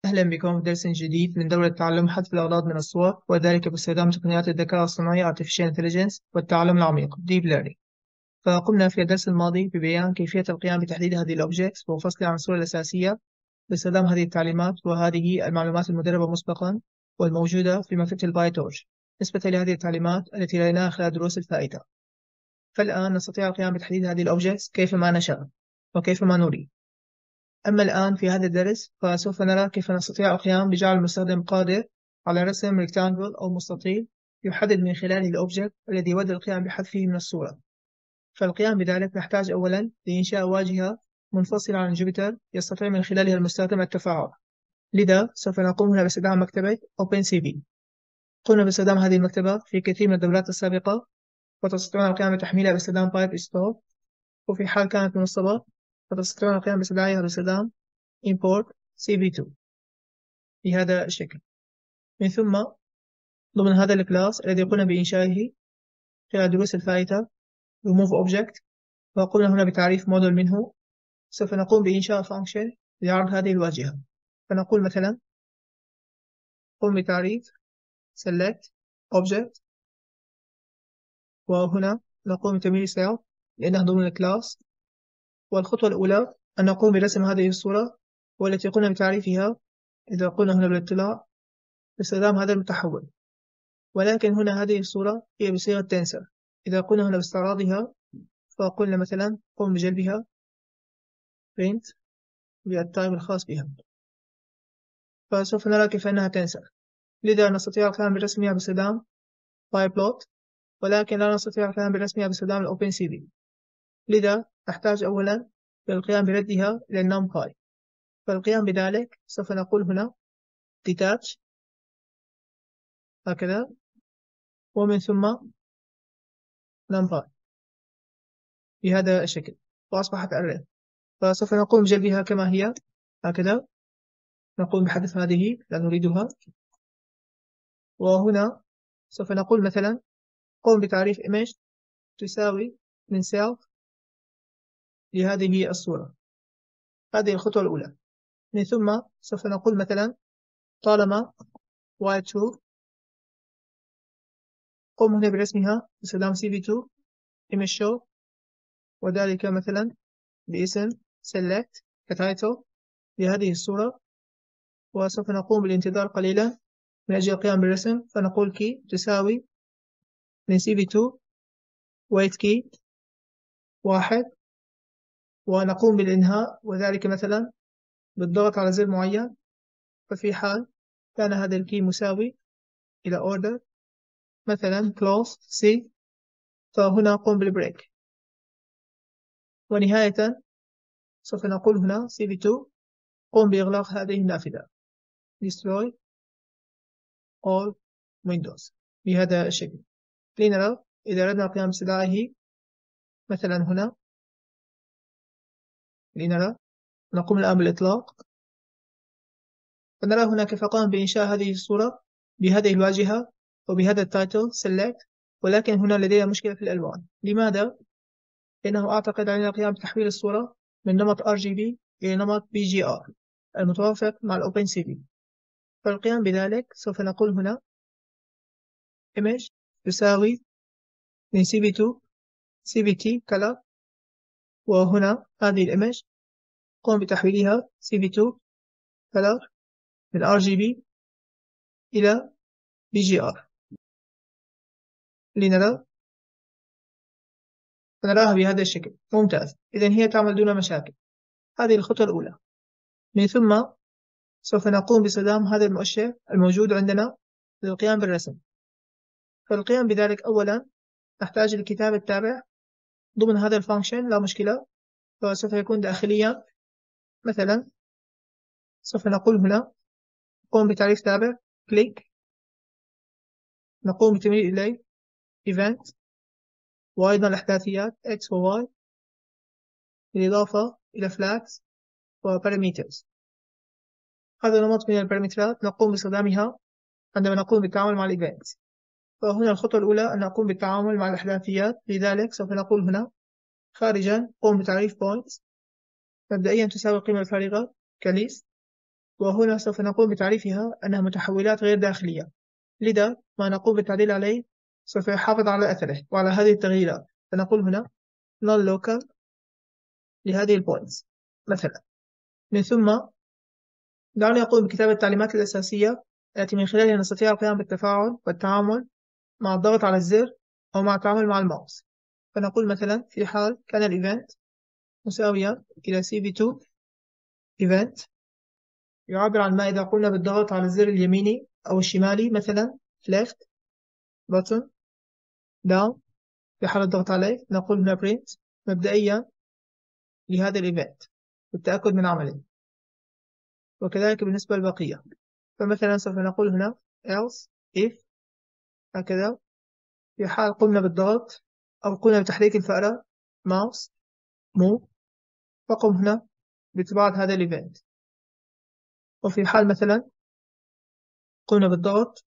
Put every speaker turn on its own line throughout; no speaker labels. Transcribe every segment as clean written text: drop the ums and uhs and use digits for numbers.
أهلا بكم في درس جديد من دورة تعلم حذف الأغراض من الصور وذلك باستخدام تقنيات الذكاء الصناعي Artificial Intelligence والتعلم العميق Deep Learning. فقمنا في الدرس الماضي ببيان كيفية القيام بتحديد هذه الأوبجكتس وفصلها عن الصورة الأساسية باستخدام هذه التعليمات وهذه المعلومات المدربة مسبقا والموجودة في مكتبة البايتورش نسبة لهذه التعليمات التي رأيناها خلال دروس الفائدة. فالآن نستطيع القيام بتحديد هذه الأوبجكتس كيفما نشاء وكيفما نريد. أما الآن في هذا الدرس فسوف نرى كيف نستطيع القيام بجعل المستخدم قادر على رسم ريكتانجل أو مستطيل يحدد من خلاله الأوبجكت الذي يود القيام بحذفه من الصورة. فالقيام بذلك نحتاج أولا لإنشاء واجهة منفصلة عن جوبيتر يستطيع من خلالها المستخدم التفاعل. لذا سوف نقوم هنا باستخدام مكتبة OpenCV. قمنا باستخدام هذه المكتبة في كثير من الدورات السابقة وتستطيعون القيام بتحميلها باستخدام PipeStore، وفي حال كانت منصبة فتستطيعون القيام باستدعائها باستخدام import cv2 بهذا الشكل. من ثم ضمن هذا الكلاس الذي قلنا بإنشائه خلال دروس الفائتة remove object، وقلنا هنا بتعريف موديل منه، سوف نقوم بإنشاء function لعرض هذه الواجهة. فنقول مثلا قم بتعريف select object، وهنا نقوم بتمييز self لأنها ضمن الكلاس. والخطوة الأولى أن نقوم برسم هذه الصورة والتي قلنا بتعريفها إذا قلنا هنا بالاطلاع باستخدام هذا المتحول، ولكن هنا هذه الصورة هي بصيغة تنسر. إذا قلنا هنا باستعراضها فقلنا مثلا قم بجلبها print بالتايب الخاص بها، فسوف نرى كيف أنها تنسر. لذا نستطيع القيام برسمها باستخدام pyplot، ولكن لا نستطيع القيام برسمها باستخدام OpenCV. لذا نحتاج أولا للقيام بردها إلى NumPy. فالقيام بذلك سوف نقول هنا detach هكذا، ومن ثم NumPy بهذا الشكل، وأصبحت array. فسوف نقوم بجلبها كما هي هكذا، نقوم بحذف هذه لا نريدها. وهنا سوف نقول مثلا قم بتعريف image تساوي من self لهذه الصورة. هذه الخطوة الأولى. من ثم سوف نقول مثلا طالما while true قم هنا برسمها باستخدام cv2 image show، وذلك مثلا باسم select كتايتل لهذه الصورة. وسوف نقوم بالانتظار قليلا من أجل القيام بالرسم، فنقول key تساوي من cv2 wait key 1، ونقوم بالإنهاء وذلك مثلا بالضغط على زر معين. ففي حال كان هذا الكي مساوي إلى order مثلا close C، فهنا قم بالبريك. ونهاية سوف نقول هنا cv2 قم بإغلاق هذه النافذة destroy all windows بهذا الشكل. لنرى إذا أردنا القيام باستدعائه مثلا هنا، لنرى نقوم الآن بالإطلاق، فنرى هنا كيف قام بإنشاء هذه الصورة بهذه الواجهة وبهذا التايتل select، ولكن هنا لدينا مشكلة في الألوان. لماذا؟ لأنه أعتقد علينا القيام بتحويل الصورة من نمط RGB إلى نمط BGR المتوافق مع الOpenCV. فالقيام بذلك سوف نقول هنا image تساوي من cv2 cvt color، وهنا هذه الإيمج قم بتحويلها cv2 color من RGB إلى BGR لنرى، فنراها بهذا الشكل. ممتاز، إذن هي تعمل دون مشاكل. هذه الخطوة الأولى. من ثم سوف نقوم باستخدام هذا المؤشر الموجود عندنا للقيام بالرسم. فالقيام بذلك أولا نحتاج لكتابة التابع ضمن هذا الفانكشن، لا مشكلة، فسوف يكون داخليا. مثلا سوف نقول هنا قوم بتعريف تابع click، نقوم بتمرير إليه event، وأيضا الأحداثيات x و y، بالإضافة إلى flags و parameters. هذا نمط من البارامترات نقوم باستخدامها عندما نقوم بالتعامل مع الإيفنت. فهنا الخطوة الأولى أن نقوم بالتعامل مع الأحداثيات، لذلك سوف نقول هنا خارجا قوم بتعريف points مبدئيا تساوي القيمة الفارغة كليست، وهنا سوف نقوم بتعريفها أنها متحولات غير داخلية، لذا ما نقوم بالتعديل عليه سوف يحافظ على أثره وعلى هذه التغييرات. فنقول هنا non-local لهذه البوينتس مثلا. من ثم دعوني أقوم بكتابة التعليمات الأساسية التي من خلالها نستطيع القيام بالتفاعل والتعامل مع الضغط على الزر أو مع التعامل مع الماوس. فنقول مثلا في حال كان الإيفنت مساويا إلى CV2 event يعبر عن ما إذا قمنا بالضغط على الزر اليميني أو الشمالي، مثلا left button down. في حال الضغط عليه نقول هنا print مبدئيا لهذا الإيفنت للتأكد من عمله، وكذلك بالنسبة للبقية. فمثلا سوف نقول هنا else if هكذا في حال قمنا بالضغط أو قمنا بتحريك الفأرة mouse move فقم هنا بطباعة هذا الإيفنت. وفي حال مثلا قمنا بالضغط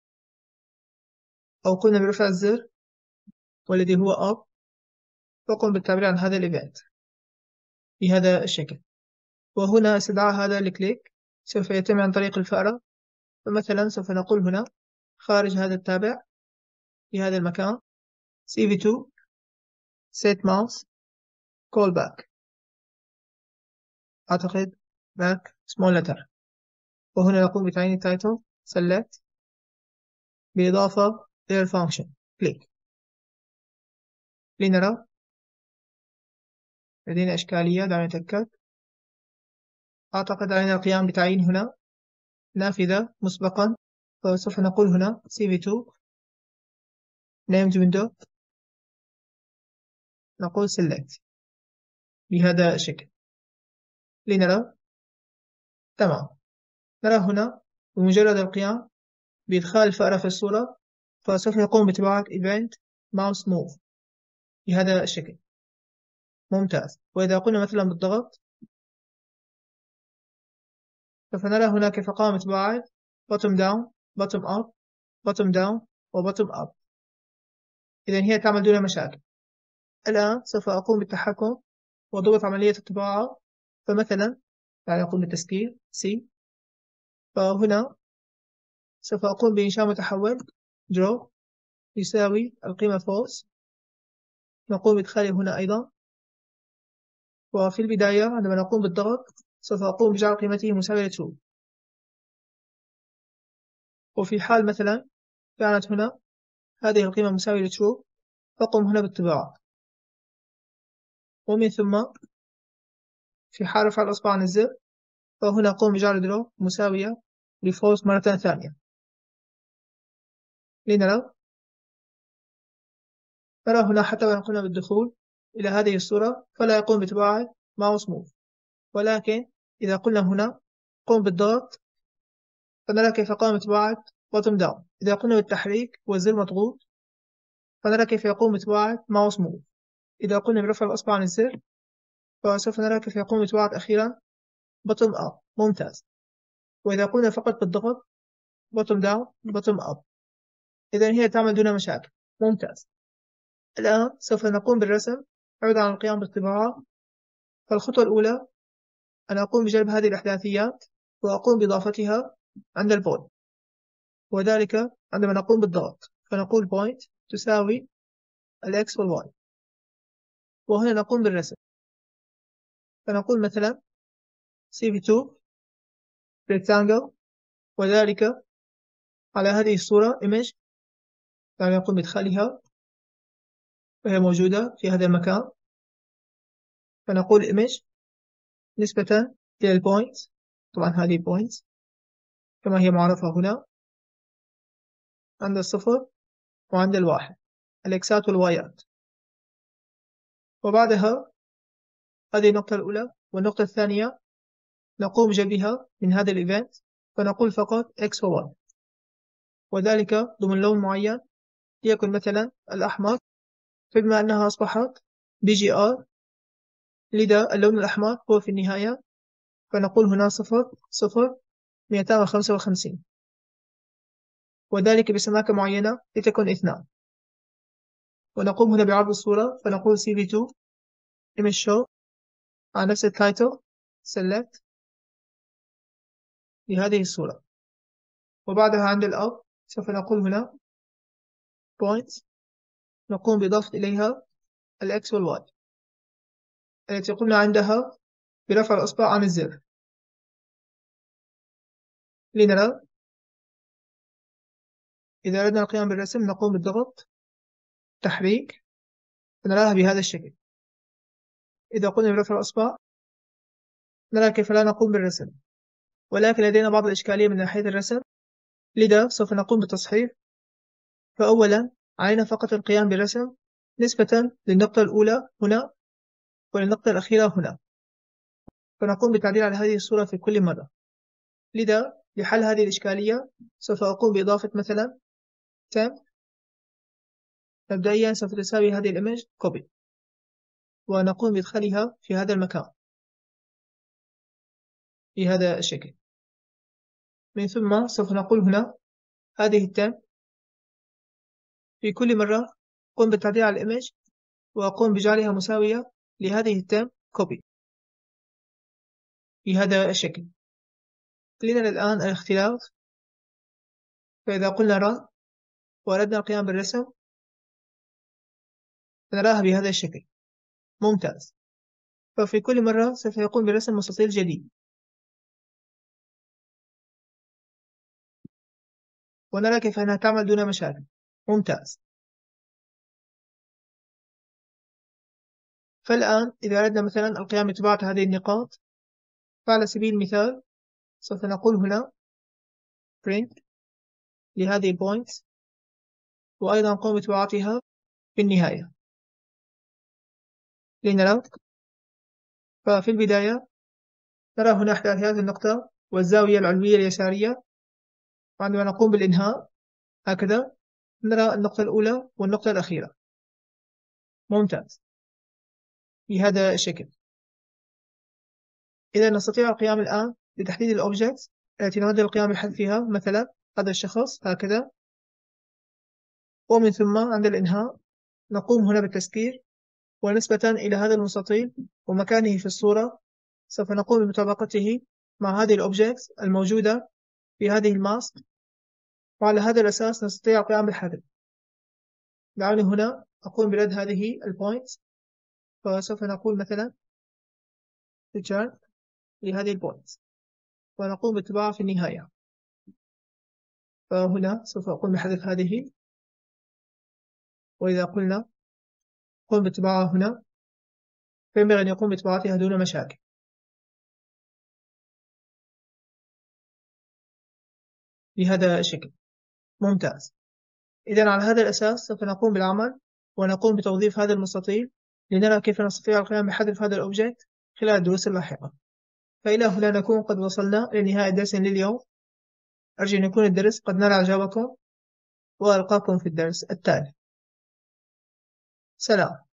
أو قمنا برفع الزر والذي هو up فقم بالتعبير عن هذا الإيفنت بهذا الشكل. وهنا استدعاء هذا الكليك سوف يتم عن طريق الفأرة. فمثلا سوف نقول هنا خارج هذا التابع في هذا المكان CV2 set mouse call back أعتقد back small letter. وهنا نقوم بتعيين title select بإضافة their function click. لنرى لدينا إشكالية، دعنا نتأكد. أعتقد علينا القيام بتعيين هنا نافذة مسبقا. فسوف نقول هنا CV2 named window نقول select بهذا الشكل لنرى. تمام. نرى هنا بمجرد القيام بإدخال الفأرة في الصورة فسوف يقوم بطباعة event mouse move بهذا الشكل. ممتاز. وإذا قلنا مثلا بالضغط سوف نرى هنا كيف قام بطباعة bottom down bottom up bottom down و bottom up. إذن هي تعمل دون مشاكل. الآن سوف أقوم بالتحكم وضبط عملية الطباعة. فمثلا يعني أقوم بالتسكير C. فهنا سوف أقوم بإنشاء متحول draw يساوي القيمة false. نقوم بإدخاله هنا أيضا. وفي البداية عندما نقوم بالضغط سوف أقوم بجعل قيمته مساوية true. وفي حال مثلا كانت هنا هذه القيمة مساوية true فقم هنا بالطباعة. ومن ثم في حال رفع الأصبع عن الزر فهنا قوم بجعل draw مساوية لفالse مرة ثانية لنرى. نرى هنا حتى وإن قمنا بالدخول إلى هذه الصورة فلا يقوم بطباعة mouse move، ولكن إذا قلنا هنا قوم بالضغط فنرى كيف قام بطباعة bottom down. إذا قلنا بالتحريك والزر مضغوط فنرى كيف يقوم بطباعة mouse move. إذا قلنا برفع الأصبع عن الزر فسوف نرى كيف يقوم بطباعة أخيرا bottom up. ممتاز. وإذا قلنا فقط بالضغط bottom down bottom up إذن هي تعمل دون مشاكل. ممتاز. الآن سوف نقوم بالرسم عوضا عن القيام بالطباعة. فالخطوة الأولى أنا أقوم بجلب هذه الإحداثيات وأقوم بإضافتها عند البوينت، وذلك عندما نقوم بالضغط فنقول point تساوي الX والY. وهنا نقوم بالرسم فنقول مثلا CV2 rectangle وذلك على هذه الصورة image يعني نقوم بإدخالها وهي موجودة في هذا المكان. فنقول image نسبة إلى البوينت، طبعا هذه البوينت كما هي معرفة هنا عند الصفر وعند الواحد الإكسات والوايات. وبعدها هذه النقطة الأولى. والنقطة الثانية نقوم بجلبها من هذا الإيفنت فنقول فقط X و Y وذلك ضمن لون معين ليكن مثلا الأحمر. فبما أنها أصبحت BGR لذا اللون الأحمر هو في النهاية فنقول هنا 0,255 وذلك بسماكة معينة لتكون 2. ونقوم هنا بعرض الصورة فنقول CV2 image show على نفس التايتل select بهذه الصورة. وبعدها عند الأب سوف نقول هنا points، نقوم بإضافة إليها الإكس والواي التي قلنا عندها برفع الإصبع عن الزر. لنرى إذا أردنا القيام بالرسم نقوم بالضغط تحريك فنراها بهذا الشكل. إذا قلنا برفع الإصبع نرى كيف لا نقوم بالرسم، ولكن لدينا بعض الإشكالية من ناحية الرسم، لذا سوف نقوم بالتصحيح. فأولا علينا فقط القيام بالرسم نسبة للنقطة الأولى هنا وللنقطة الأخيرة هنا، فنقوم بالتعديل على هذه الصورة في كل مرة. لذا لحل هذه الإشكالية سوف أقوم بإضافة مثلا temp مبدئيا سوف تساوي هذه الإيمج copy، ونقوم بإدخالها في هذا المكان بهذا الشكل. من ثم سوف نقول هنا هذه التم في كل مرة قم بالتعديل على الإيمج وأقوم بجعلها مساوية لهذه التم copy بهذا الشكل. لنا الآن الاختلاف، فإذا قلنا run وأردنا القيام بالرسم فنراها بهذا الشكل. ممتاز. ففي كل مرة سوف يقوم برسم مستطيل جديد، ونرى كيف أنها تعمل دون مشاكل. ممتاز. فالآن إذا أردنا مثلا القيام بطباعة هذه النقاط، فعلى سبيل المثال سوف نقول هنا print لهذه البوينتس، وأيضا نقوم بطباعتها في النهاية. لنرى ففي البداية نرى هنا إحداث هذه النقطة والزاوية العلوية اليسارية، وعندما نقوم بالإنهاء هكذا نرى النقطة الأولى والنقطة الأخيرة. ممتاز بهذا الشكل. إذا نستطيع القيام الآن بتحديد الأوبجكت التي نود القيام بحذفها، مثلا هذا الشخص هكذا، ومن ثم عند الإنهاء نقوم هنا بالتسكير، ونسبة إلى هذا المستطيل ومكانه في الصورة سوف نقوم بمطابقته مع هذه الأوبجكت الموجودة في هذه الماسك، وعلى هذا الأساس نستطيع القيام بالحذف. دعوني هنا أقوم برد هذه البوينت، فسوف نقول مثلا return لهذه البوينت ونقوم بالطباعة في النهاية. فهنا سوف أقوم بحذف هذه، وإذا قلنا قم بالطباعة هنا فينبغي أن يقوم بطباعتها دون مشاكل بهذا الشكل. ممتاز. إذا على هذا الأساس سوف نقوم بالعمل ونقوم بتوظيف هذا المستطيل لنرى كيف نستطيع القيام بحذف هذا الأوبجكت خلال الدروس اللاحقة. فإلى هنا نكون قد وصلنا لنهاية درس لليوم. أرجو أن يكون الدرس قد نال إعجابكم، وألقاكم في الدرس التالي. سلام.